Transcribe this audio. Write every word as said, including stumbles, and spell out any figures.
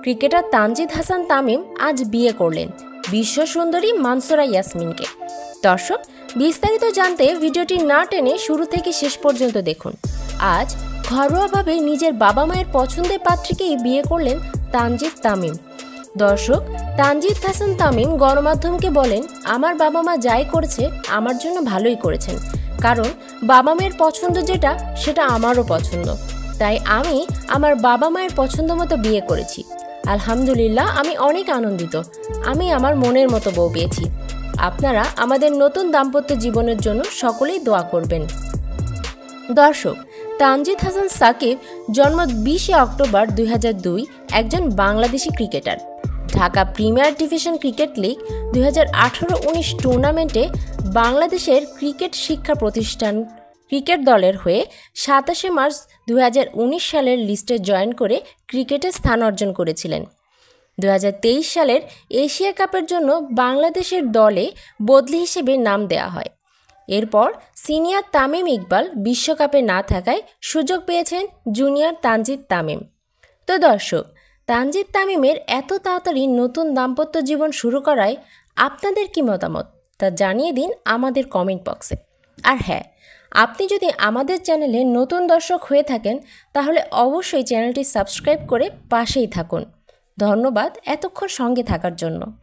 Cricketer Tanzid Hasan Tamim আজ বিয়ে করলেন বিশ্ব সুন্দরী মানসুরা ইয়াসমিনকে। দর্শক, বিস্তারিত জানতে ভিডিওটি না টেনে শুরু থেকে শেষ পর্যন্ত দেখুন। আজ ঘরোয়াভাবে নিজের বাবা মায়ের পছন্দের পাত্রীকেই বিয়ে করলেন তানজিদ তামিম। দর্শক, তানজিদ হাসান তামিম গণমাধ্যমকে বলেন, আমার বাবা মা যাই করেছে আমার জন্য ভালোই করেছেন, কারণ বাবা মায়ের পছন্দ যেটা সেটা আমারও পছন্দ, তাই আমি আমার বাবা মায়ের পছন্দ মতো বিয়ে করেছি। আলহামদুলিল্লাহ, আমি অনেক আনন্দিত। আমি আমার মনের মতো বউ পেয়েছি। আপনারা আমাদের নতুন দাম্পত্য জীবনের জন্য সকলেই দোয়া করবেন। দর্শক, তানজিদ হাসান সাকিব জন্ম বিশে অক্টোবর দুই হাজার দুই, একজন Bangladeshi cricketer. Dhaka premier division cricket league দুই হাজার আঠারো উনিশ টুর্নামেন্টে বাংলাদেশের ক্রিকেট শিক্ষা প্রতিষ্ঠান ক্রিকেট দলের হয়ে সাতাশে মার্চ দুই হাজার উনিশ সালের লিস্টে জয়েন করে ক্রিকেটে স্থান অর্জন করেছিলেন। দুই হাজার তেইশ সালের এশিয়া কাপের জন্য বাংলাদেশের দলে বদলি হিসেবে নাম দেওয়া হয়। এরপর সিনিয়র তামিম ইকবাল বিশ্বকাপে না থাকায় সুযোগ পেয়েছেন জুনিয়র তানজিদ তামিম। তো দর্শক, তানজিদ তামিমের এত তাড়াতাড়ি নতুন দাম্পত্য জীবন শুরু করায় আপনাদের কি মতামত তা জানিয়ে দিন আমাদের কমেন্ট বক্সে। আর হ্যাঁ, আপনি যদি আমাদের চ্যানেলে নতুন দর্শক হয়ে থাকেন তাহলে অবশ্যই চ্যানেলটি সাবস্ক্রাইব করে পাশেই থাকুন। ধন্যবাদ এতক্ষণ সঙ্গে থাকার জন্য।